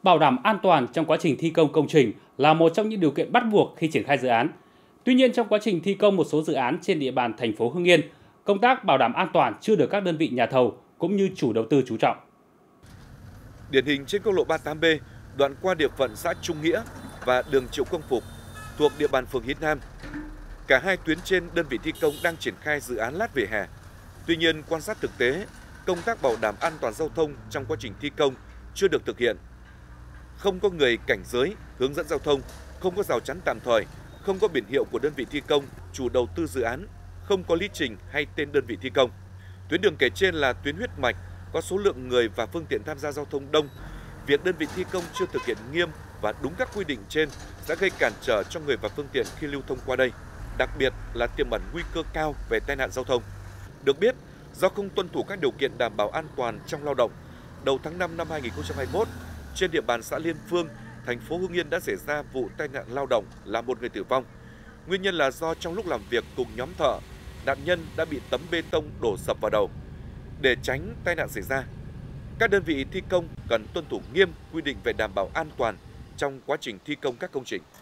Bảo đảm an toàn trong quá trình thi công công trình là một trong những điều kiện bắt buộc khi triển khai dự án. Tuy nhiên, trong quá trình thi công một số dự án trên địa bàn thành phố Hưng Yên, công tác bảo đảm an toàn chưa được các đơn vị nhà thầu cũng như chủ đầu tư chú trọng. Điển hình trên quốc lộ 38B, đoạn qua địa phận xã Trung Nghĩa và đường Triệu Công Phục thuộc địa bàn phường Hiến Nam. Cả hai tuyến trên đơn vị thi công đang triển khai dự án lát vỉa hè. Tuy nhiên, quan sát thực tế, công tác bảo đảm an toàn giao thông trong quá trình thi công chưa được thực hiện. Không có người cảnh giới, hướng dẫn giao thông, không có rào chắn tạm thời, không có biển hiệu của đơn vị thi công, chủ đầu tư dự án, không có lý trình hay tên đơn vị thi công. Tuyến đường kể trên là tuyến huyết mạch, có số lượng người và phương tiện tham gia giao thông đông. Việc đơn vị thi công chưa thực hiện nghiêm và đúng các quy định trên đã gây cản trở cho người và phương tiện khi lưu thông qua đây, đặc biệt là tiềm ẩn nguy cơ cao về tai nạn giao thông. Được biết, do không tuân thủ các điều kiện đảm bảo an toàn trong lao động, đầu tháng 5 năm 2021, trên địa bàn xã Liên Phương, thành phố Hưng Yên đã xảy ra vụ tai nạn lao động làm một người tử vong. Nguyên nhân là do trong lúc làm việc cùng nhóm thợ, nạn nhân đã bị tấm bê tông đổ sập vào đầu. Để tránh tai nạn xảy ra, các đơn vị thi công cần tuân thủ nghiêm quy định về đảm bảo an toàn trong quá trình thi công các công trình.